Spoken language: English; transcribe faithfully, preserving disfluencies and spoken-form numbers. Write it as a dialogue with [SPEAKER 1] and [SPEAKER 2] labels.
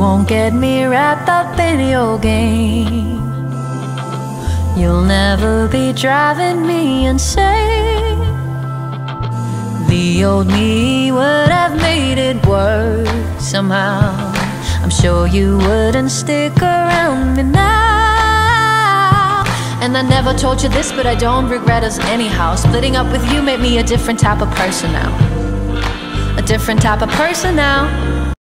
[SPEAKER 1] won't get me wrapped up in your game. You'll never be driving me insane. The old me would have made it work somehow. I'm sure you wouldn't stick around me now. And I never told you this, but I don't regret us anyhow. Splitting up with you made me a different type of person now. A different type of person now.